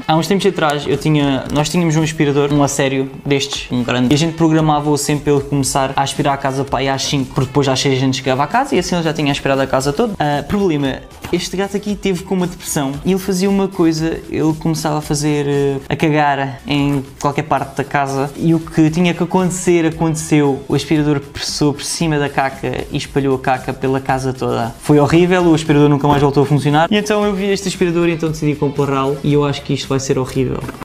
Há uns tempos atrás nós tínhamos um aspirador, um a sério destes, um grande, e a gente programava-o sempre para ele começar a aspirar a casa para aí às 5, porque depois às 6 a gente chegava à casa e assim ele já tinha aspirado a casa toda. Problema, este gato aqui teve com uma depressão e ele fazia uma coisa, ele começava a cagar em qualquer parte da casa e o que tinha que acontecer, aconteceu. O aspirador passou por cima da caca e espalhou a caca pela casa toda. Foi horrível, o aspirador nunca mais voltou a funcionar e então eu vi este aspirador e então decidi comprá-lo e eu acho que isto vai ser horrível.